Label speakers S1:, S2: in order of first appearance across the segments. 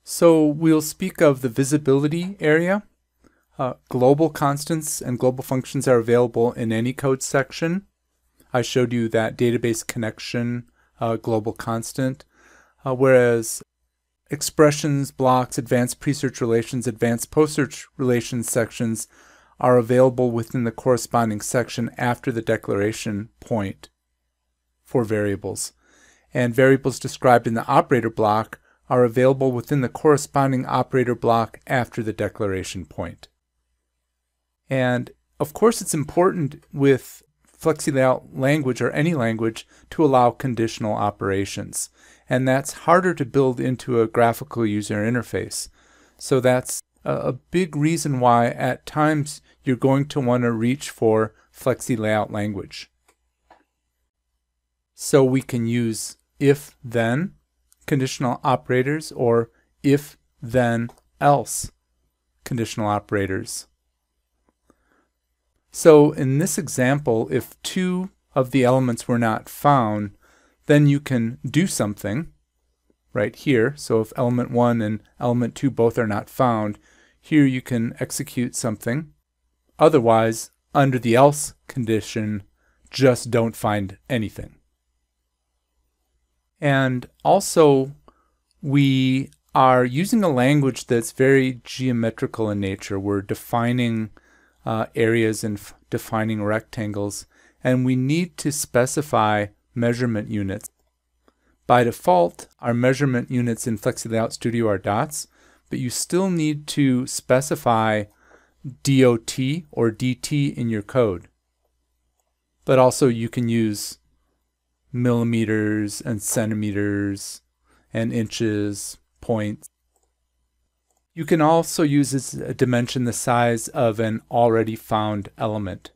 S1: So we'll speak of the visibility area. Global constants and global functions are available in any code section. I showed you that database connection global constant, whereas expressions, blocks, advanced pre-search relations, advanced post-search relations sections are available within the corresponding section after the declaration point for variables. And variables described in the operator block are available within the corresponding operator block after the declaration point. And of course it's important with FlexiLayout language or any language to allow conditional operations. And that's harder to build into a graphical user interface. So that's a big reason why at times you're going to want to reach for FlexiLayout language. So we can use if-then conditional operators or if-then-else conditional operators. So in this example, if two of the elements were not found, then you can do something right here. So if element 1 and element 2 both are not found, here you can execute something. Otherwise, under the else condition, just don't find anything. And also, we are using a language that's very geometrical in nature. We're defining areas and defining rectangles, and we need to specify measurement units. By default, our measurement units in FlexiLayout Studio are dots, but you still need to specify DOT or DT in your code. But also you can use millimeters and centimeters and inches, points. You can also use as a dimension the size of an already found element.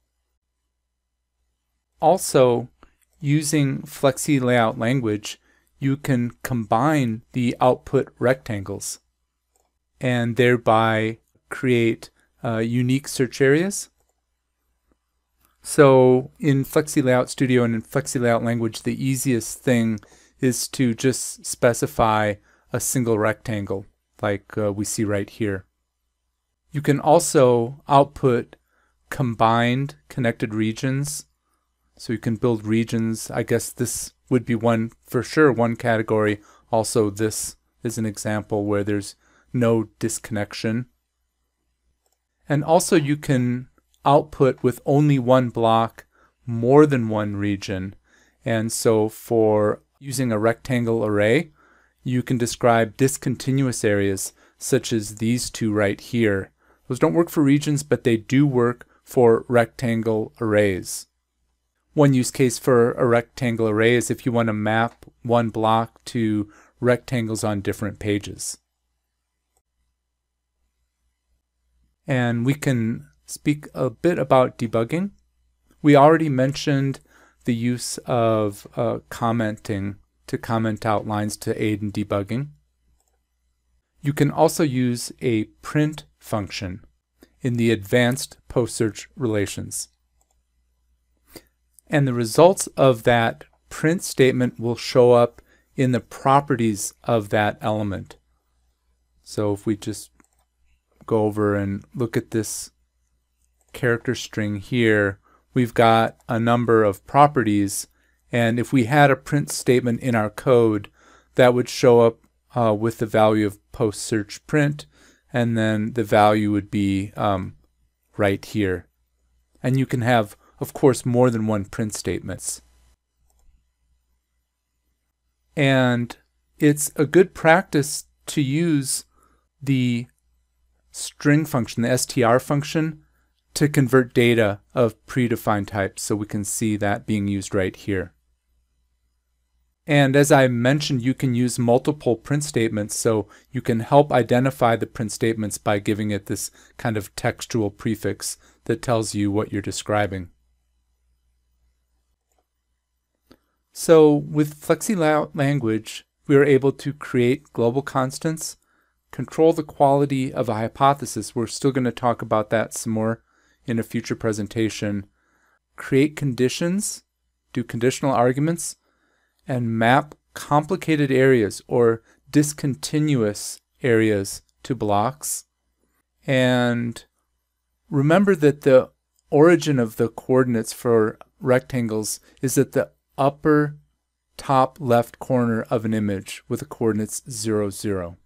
S1: Also, using FlexiLayout language, you can combine the output rectangles and thereby create unique search areas. So in FlexiLayout Studio and in FlexiLayout language, the easiest thing is to just specify a single rectangle like we see right here. You can also output combined connected regions. So you can build regions. I guess this would be one, for sure, one category. Also, this is an example where there's no disconnection. And also you can output with only one block more than one region. And so for using a rectangle array, you can describe discontinuous areas such as these two right here. Those don't work for regions, but they do work for rectangle arrays. One use case for a rectangle array is if you want to map one block to rectangles on different pages. And we can speak a bit about debugging. We already mentioned the use of commenting to comment out lines to aid in debugging. You can also use a print function in the advanced post-search relations. And the results of that print statement will show up in the properties of that element. So if we just go over and look at this character string here, we've got a number of properties, and if we had a print statement in our code, that would show up with the value of post-search print, and then the value would be right here. And you can have, of course, more than one print statements. And it's a good practice to use the string function, the str function, to convert data of predefined types. So we can see that being used right here. And as I mentioned, you can use multiple print statements, so you can help identify the print statements by giving it this kind of textual prefix that tells you what you're describing. So with FlexiLayout language, we are able to create global constants, control the quality of a hypothesis. We're still going to talk about that some more in a future presentation. Create conditions, do conditional arguments, and map complicated areas or discontinuous areas to blocks. And remember that the origin of the coordinates for rectangles is at the upper top left corner of an image with the coordinates 0, 0.